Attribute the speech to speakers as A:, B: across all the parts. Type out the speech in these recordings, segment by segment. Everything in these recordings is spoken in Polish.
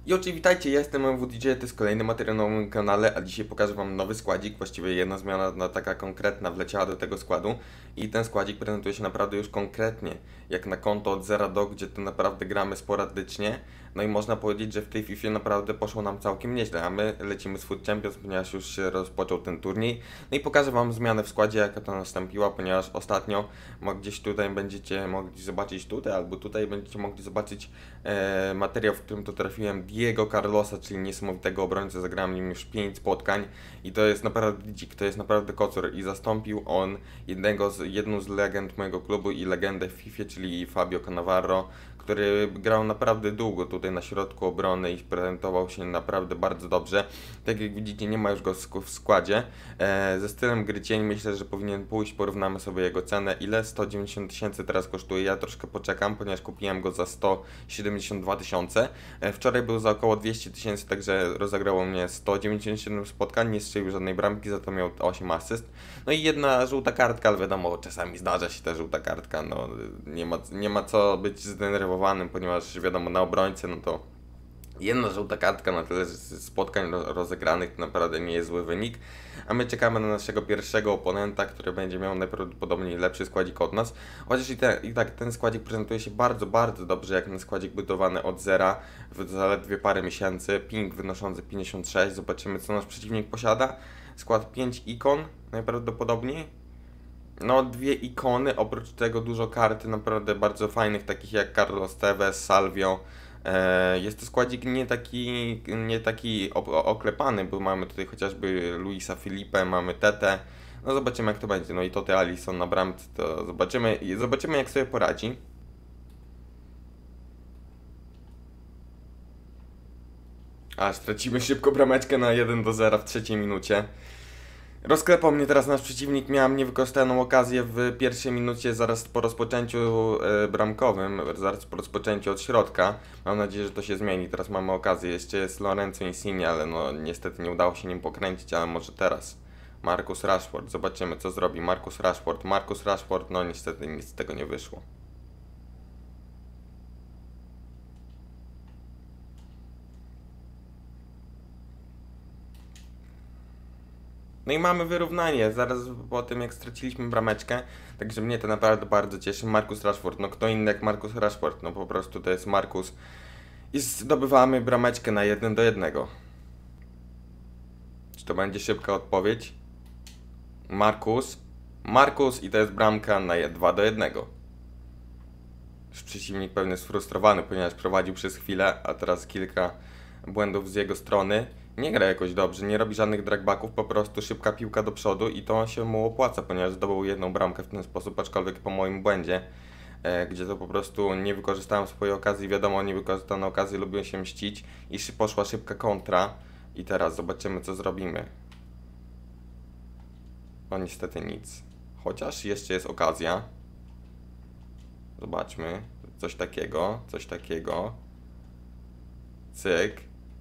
A: I oczywiście witajcie, ja jestem MWDJ, to jest kolejny materiał na moim kanale, a dzisiaj pokażę wam nowy składzik, właściwie jedna zmiana taka konkretna wleciała do tego składu i ten składzik prezentuje się naprawdę już konkretnie, jak na konto od 0 do, gdzie to naprawdę gramy sporadycznie, no i można powiedzieć, że w tej FIFA naprawdę poszło nam całkiem nieźle, a my lecimy z Food Champions, ponieważ już się rozpoczął ten turniej, no i pokażę wam zmianę w składzie, jaka to nastąpiła, ponieważ ostatnio gdzieś tutaj będziecie mogli zobaczyć tutaj, albo tutaj będziecie mogli zobaczyć materiał, w którym to trafiłem Diego Carlosa, czyli niesamowitego obrońcę, zagrałem nim już 5 spotkań i to jest naprawdę dzik, to jest naprawdę kocur i zastąpił on jedną z legend mojego klubu i legendę w FIFA, czyli Fabio Cannavaro, który grał naprawdę długo tutaj na środku obrony i prezentował się naprawdę bardzo dobrze. Tak jak widzicie, nie ma już go w składzie. Ze stylem gry cień myślę, że powinien pójść, porównamy sobie jego cenę. Ile? 190 tysięcy teraz kosztuje, ja troszkę poczekam, ponieważ kupiłem go za 172 tysiące. Wczoraj był za około 200 tysięcy, także rozegrało mnie 197 spotkań, nie strzelił żadnej bramki, za to miał 8 asyst. No i jedna żółta kartka, ale wiadomo, czasami zdarza się ta żółta kartka, no nie ma co być zdenerwowanym, ponieważ wiadomo, na obrońcę, no to jedna żółta kartka na tyle spotkań rozegranych to naprawdę nie jest zły wynik, a my czekamy na naszego pierwszego oponenta, który będzie miał najprawdopodobniej lepszy składzik od nas. Chociaż i tak ten składzik prezentuje się bardzo, bardzo dobrze, jak na składzik budowany od zera w zaledwie parę miesięcy. Ping wynoszący 56, zobaczymy co nasz przeciwnik posiada. Skład 5 ikon najprawdopodobniej. No, dwie ikony, oprócz tego dużo karty naprawdę bardzo fajnych, takich jak Carlos Tevez, Salvio. Jest to składzik nie taki oklepany, bo mamy tutaj chociażby Luisa Felipe, mamy Tete. No zobaczymy jak to będzie. No i Toty Alisson na bramce, to zobaczymy jak sobie poradzi. A stracimy szybko brameczkę na 1-0 w trzeciej minucie. Rozklepał mnie teraz nasz przeciwnik, miałem niewykorzystaną okazję w pierwszej minucie zaraz po rozpoczęciu bramkowym, zaraz po rozpoczęciu od środka. Mam nadzieję, że to się zmieni, teraz mamy okazję, jeszcze jest Lorenzo Insigne, ale no niestety nie udało się nim pokręcić, ale może teraz. Marcus Rashford, zobaczymy co zrobi Marcus Rashford, no niestety nic z tego nie wyszło. No i mamy wyrównanie, zaraz po tym jak straciliśmy brameczkę, także mnie to naprawdę bardzo cieszy. Marcus Rashford, no kto inny jak Marcus Rashford, no po prostu to jest Marcus. I zdobywamy brameczkę na 1-1. Czy to będzie szybka odpowiedź? Marcus i to jest bramka na 2-1. Już przeciwnik pewnie sfrustrowany, ponieważ prowadził przez chwilę, a teraz kilka błędów z jego strony. Nie gra jakoś dobrze, nie robi żadnych dragbacków, po prostu szybka piłka do przodu i to się mu opłaca, ponieważ zdobył jedną bramkę w ten sposób, aczkolwiek po moim błędzie, gdzie to po prostu nie wykorzystałem swojej okazji, wiadomo, niewykorzystane okazje lubią się mścić i poszła szybka kontra i teraz zobaczymy co zrobimy. No niestety nic, chociaż jeszcze jest okazja. Zobaczmy, coś takiego, cyk.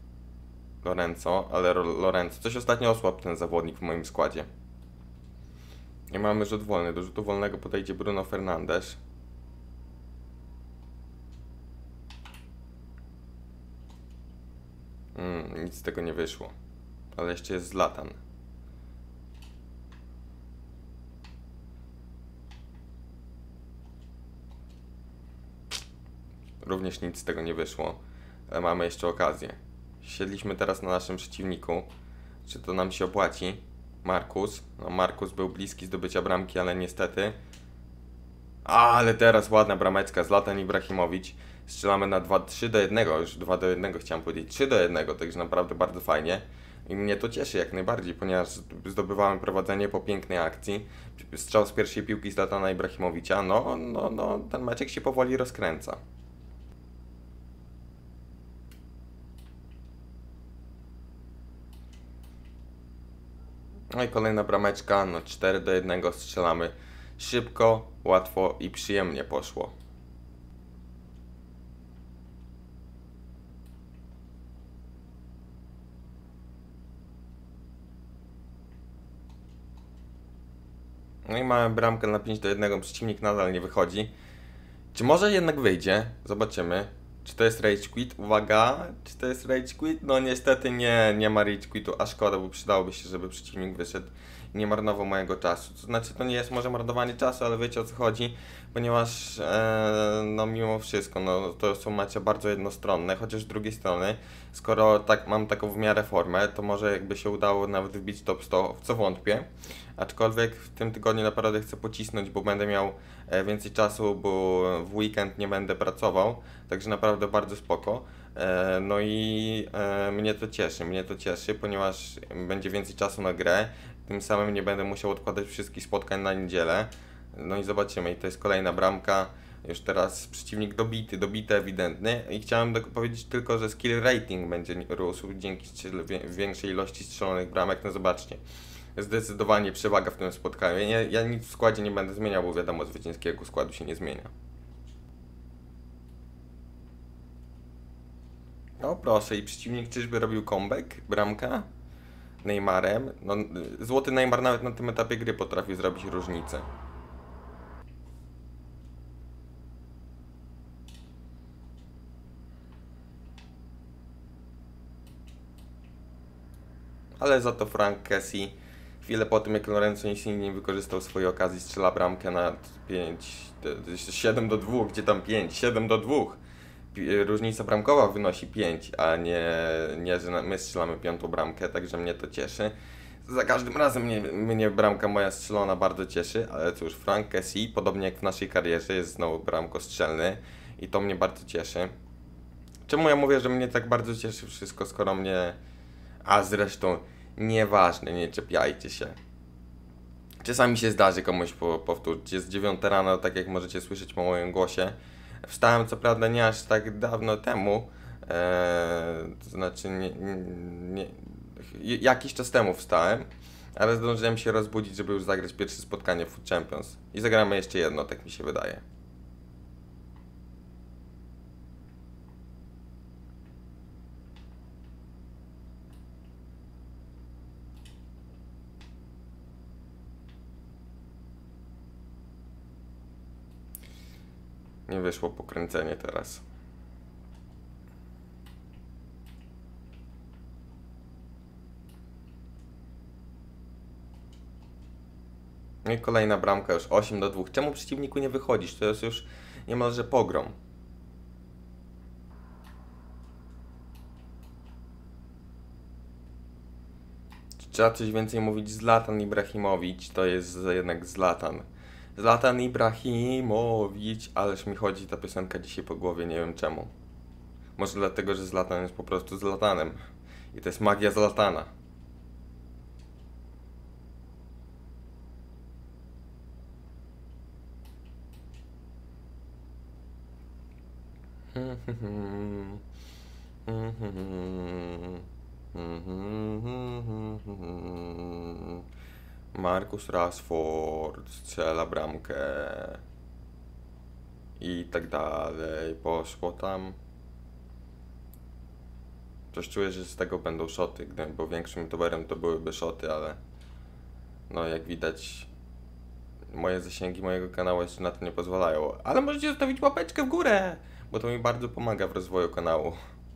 A: Lorenzo, coś ostatnio osłabł ten zawodnik w moim składzie. I mamy rzut wolny, do rzutu wolnego podejdzie Bruno Fernandes. Nic z tego nie wyszło, ale jeszcze jest Zlatan. Również nic z tego nie wyszło, ale mamy jeszcze okazję. Siedliśmy teraz na naszym przeciwniku. Czy to nam się opłaci? Marcus był bliski zdobycia bramki, ale niestety. Ale teraz ładna brameczka, Zlatan Ibrahimowicz. Strzelamy na 3-1, już 2-1 chciałem powiedzieć, 3-1, także naprawdę bardzo fajnie. I mnie to cieszy jak najbardziej, ponieważ zdobywałem prowadzenie po pięknej akcji. Strzał z pierwszej piłki Zlatana Ibrahimowicza, no, ten meczek się powoli rozkręca. No i kolejna brameczka, no 4-1 strzelamy. Szybko, łatwo i przyjemnie poszło. No i mamy bramkę na 5-1, przeciwnik nadal nie wychodzi. Czy może jednak wyjdzie? Zobaczymy. Czy to jest rage quit? Uwaga, czy to jest rage quit? No niestety nie ma rage quitu, a szkoda, bo przydałoby się, żeby przeciwnik wyszedł i nie marnował mojego czasu. To znaczy, to nie jest może marnowanie czasu, ale wiecie o co chodzi, ponieważ no mimo wszystko, no to są mecze bardzo jednostronne, chociaż z drugiej strony, skoro tak mam taką w miarę formę, to może jakby się udało nawet wbić top 100, w co wątpię. Aczkolwiek w tym tygodniu naprawdę chcę pocisnąć, bo będę miał więcej czasu, bo w weekend nie będę pracował, także naprawdę bardzo spoko. No i mnie to cieszy, ponieważ będzie więcej czasu na grę, tym samym nie będę musiał odkładać wszystkich spotkań na niedzielę. No i zobaczymy, i to jest kolejna bramka. Już teraz przeciwnik dobity ewidentny i chciałem powiedzieć tylko, że skill rating będzie rósł dzięki większej ilości strzelonych bramek. No zobaczcie, zdecydowanie przewaga w tym spotkaniu. Ja nic w składzie nie będę zmieniał, bo wiadomo, zwycięskiego składu się nie zmienia. O proszę, i przeciwnik czyżby robił comeback? Bramka? Neymarem? No, złoty Neymar nawet na tym etapie gry potrafi zrobić różnicę. Ale za to Frank Kessie chwilę po tym, jak Lorenzo Insigne wykorzystał swojej okazji, strzela bramkę na 7 do 2, gdzie tam 5, 7 do 2. Różnica bramkowa wynosi 5, a nie że my strzelamy piątą bramkę, także mnie to cieszy. Za każdym razem mnie bramka moja strzelona bardzo cieszy, ale cóż, Frank Kessie, podobnie jak w naszej karierze, jest znowu bramkostrzelny i to mnie bardzo cieszy. Czemu ja mówię, że mnie tak bardzo cieszy wszystko, skoro mnie... A zresztą, nieważne, nie czepiajcie się. Czasami się zdarzy komuś powtórzyć. Jest 9 rano, tak jak możecie słyszeć po moim głosie. Wstałem co prawda nie aż tak dawno temu, to znaczy jakiś czas temu wstałem, ale zdążyłem się rozbudzić, żeby już zagrać pierwsze spotkanie w Food Champions. I zagramy jeszcze jedno, tak mi się wydaje. Nie wyszło pokręcenie teraz. No i kolejna bramka, już 8 do 2. Czemu przeciwniku nie wychodzisz? To jest już niemalże pogrom. Trzeba coś więcej mówić. Zlatan Ibrahimowicz, to jest jednak Zlatan. Zlatan Ibrahimowicz, ależ mi chodzi ta piosenka dzisiaj po głowie, nie wiem czemu. Może dlatego, że Zlatan jest po prostu Zlatanem. I to jest magia Zlatana. Marcus Rashford strzela bramkę i tak dalej, poszło tam. Coś czuję, że z tego będą szoty, bo większym towarem to byłyby szoty, ale no jak widać moje zasięgi mojego kanału jeszcze na to nie pozwalają. Ale możecie zostawić łapeczkę w górę, bo to mi bardzo pomaga w rozwoju kanału.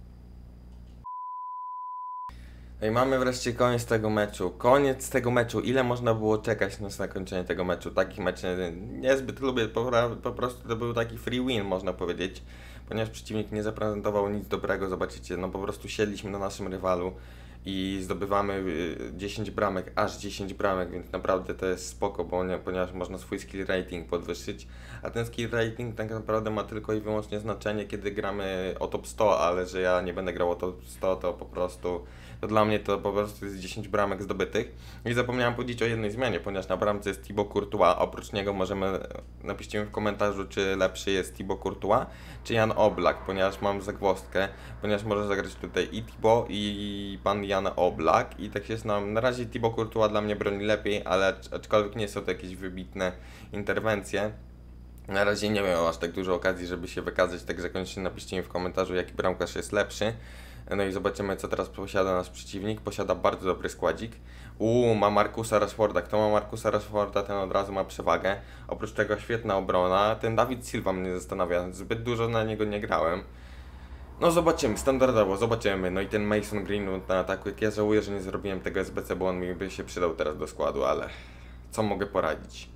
A: No i mamy wreszcie koniec tego meczu. Koniec tego meczu. Ile można było czekać na zakończenie tego meczu? Takich meczy niezbyt lubię. Po prostu to był taki free win, można powiedzieć. Ponieważ przeciwnik nie zaprezentował nic dobrego. Zobaczycie, no po prostu siedliśmy na naszym rywalu i zdobywamy 10 bramek, aż 10 bramek, więc naprawdę to jest spoko, ponieważ można swój skill rating podwyższyć, a ten skill rating tak naprawdę ma tylko i wyłącznie znaczenie, kiedy gramy o top 100, ale że ja nie będę grał o top 100, to po prostu, to dla mnie to po prostu jest 10 bramek zdobytych. I zapomniałem powiedzieć o jednej zmianie, ponieważ na bramce jest Thibaut Courtois, oprócz niego napiszcie mi w komentarzu, czy lepszy jest Thibaut Courtois, czy Jan Oblak, ponieważ mam zagwozdkę, ponieważ może zagrać tutaj i Thibaut, i pan Jan Oblak, i tak jest na razie Thibaut Courtois dla mnie broni lepiej, ale aczkolwiek nie są to jakieś wybitne interwencje. Na razie nie miał aż tak dużo okazji, żeby się wykazać, także koniecznie napiszcie mi w komentarzu, jaki bramkarz jest lepszy. No i zobaczymy, co teraz posiada nasz przeciwnik. Posiada bardzo dobry składzik. Ma Marcusa Rashforda. Kto ma Marcusa Rashforda, ten od razu ma przewagę. Oprócz tego świetna obrona. Ten David Silva mnie zastanawia. Zbyt dużo na niego nie grałem. No zobaczymy, standardowo, zobaczymy. No i ten Mason Greenwood na ataku, jak ja żałuję, że nie zrobiłem tego SBC, bo on mi by się przydał teraz do składu, ale co mogę poradzić?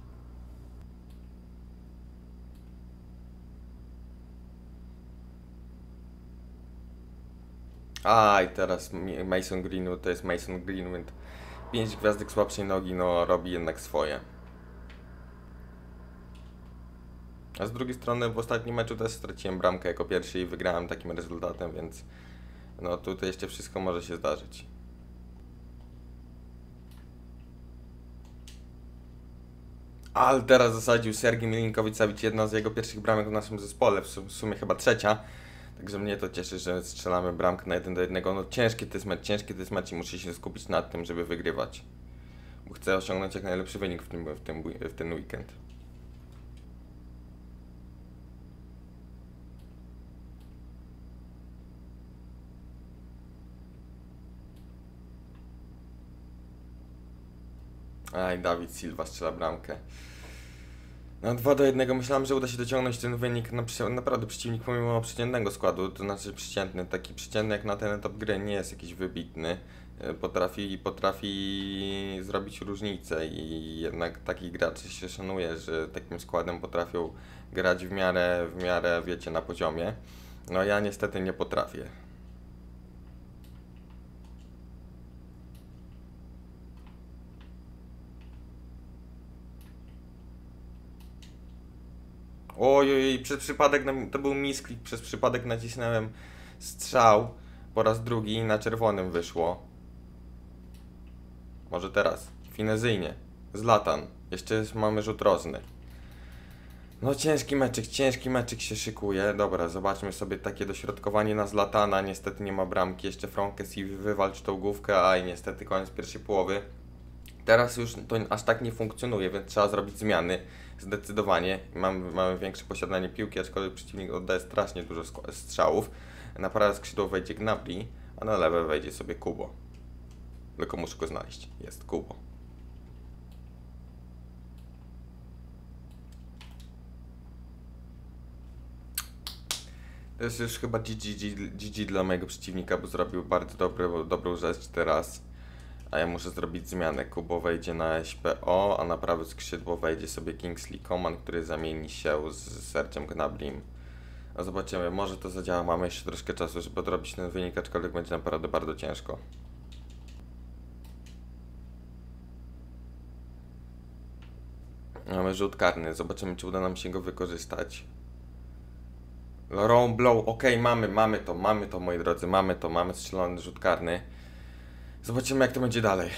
A: A i teraz Mason Greenwood to jest Mason Greenwood. 5 gwiazdek słabszej nogi, no robi jednak swoje. A z drugiej strony w ostatnim meczu też straciłem bramkę jako pierwszy i wygrałem takim rezultatem, więc no tutaj jeszcze wszystko może się zdarzyć. Ale teraz zasadził Sergiej Milinkowicz-Savic, jedna z jego pierwszych bramek w naszym zespole, w sumie chyba trzecia. Także mnie to cieszy, że strzelamy bramkę na 1-1. No ciężki to jest mecz i muszę się skupić na tym, żeby wygrywać. Bo chcę osiągnąć jak najlepszy wynik w ten weekend. Aj, Dawid Silva strzela bramkę. No 2-1 myślałem, że uda się dociągnąć ten wynik. Naprawdę przeciwnik pomimo przeciętnego składu, to znaczy przeciętny, taki przeciętny jak na ten etap gry nie jest jakiś wybitny. Potrafi zrobić różnicę i jednak takich graczy się szanuje, że takim składem potrafią grać w miarę wiecie, na poziomie. No ja niestety nie potrafię. Oj, przez przypadek, to był misklik, przez przypadek nacisnąłem strzał po raz drugi i na czerwonym wyszło. Może teraz, finezyjnie, Zlatan, jeszcze mamy rzut rożny. No ciężki meczyk się szykuje. Dobra, zobaczmy sobie takie dośrodkowanie na Zlatana, niestety nie ma bramki, jeszcze Frankesi wywalcz tą główkę, a i niestety koniec pierwszej połowy. Teraz już to aż tak nie funkcjonuje, więc trzeba zrobić zmiany. Zdecydowanie. Mamy większe posiadanie piłki, aczkolwiek przeciwnik oddaje strasznie dużo strzałów. Na prawe skrzydło wejdzie Gnabry, a na lewe wejdzie sobie Kubo. Tylko muszę go znaleźć. Jest Kubo. To jest już chyba GG dla mojego przeciwnika, bo zrobił bardzo dobrą rzecz teraz. A ja muszę zrobić zmianę. Kubo wejdzie na SPO, a na prawe skrzydło wejdzie sobie Kingsley Coman, który zamieni się z Sergiem Gnabrym. A zobaczymy, może to zadziała. Mamy jeszcze troszkę czasu, żeby odrobić ten wynik, aczkolwiek będzie naprawdę bardzo ciężko. Mamy rzut karny, zobaczymy, czy uda nam się go wykorzystać. Laurent Blow, mamy to, moi drodzy, mamy strzelony rzut karny. Zobaczymy, jak to będzie dalej.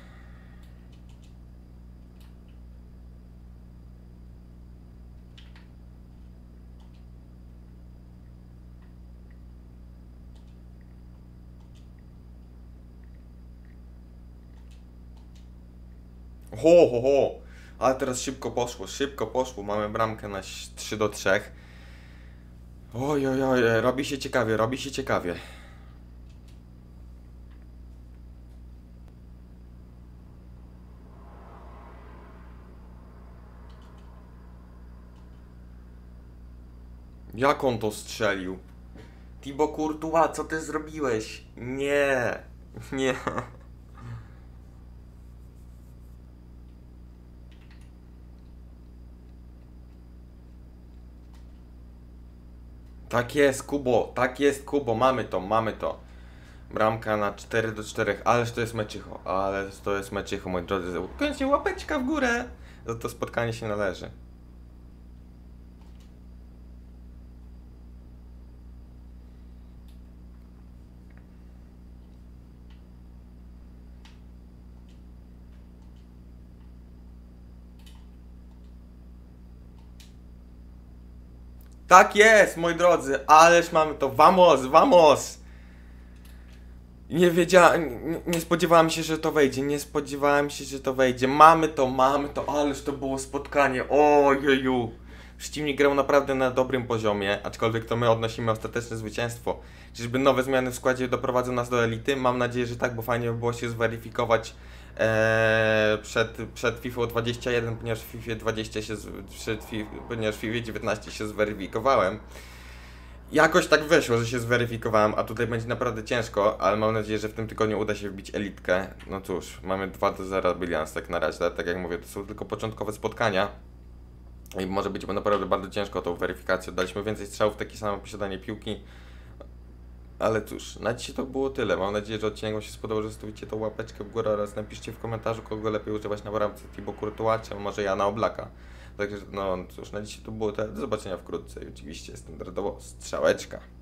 A: Ho. Ale teraz szybko poszło. Mamy bramkę na 3-3. Oj, robi się ciekawie. Jak on to strzelił? Thibaut Courtois, co ty zrobiłeś? Nie. Tak jest, Kubo, mamy to. Bramka na 4-4, ależ to jest meczycho, moi drodzy. Koniecznie łapeczka w górę. Za to spotkanie się należy. Tak jest, moi drodzy, ależ mamy to, vamos! Nie spodziewałem się, że to wejdzie, mamy to, ależ to było spotkanie, ojeju. Przeciwnik grał naprawdę na dobrym poziomie, aczkolwiek to my odnosimy ostateczne zwycięstwo. Czyżby nowe zmiany w składzie doprowadzą nas do elity? Mam nadzieję, że tak, bo fajnie by było się zweryfikować przed FIFA 21, ponieważ w FIFA 19 się zweryfikowałem. Jakoś tak wyszło, że się zweryfikowałem, a tutaj będzie naprawdę ciężko, ale mam nadzieję, że w tym tygodniu uda się wbić elitkę. No cóż, mamy 2-0 bilans tak na razie, tak jak mówię, to są tylko początkowe spotkania. I może być naprawdę bardzo ciężko o tą weryfikację. Daliśmy więcej strzałów, takie samo posiadanie piłki. Ale cóż, na dzisiaj to było tyle. Mam nadzieję, że odcinek Wam się spodobał, że zostawicie tą łapeczkę w górę oraz napiszcie w komentarzu, kogo lepiej używać na bramce, Thibaut Courtois, czy może ja na Oblaka. Także no cóż, na dzisiaj to było tyle. Do zobaczenia wkrótce i oczywiście standardowo strzałeczka.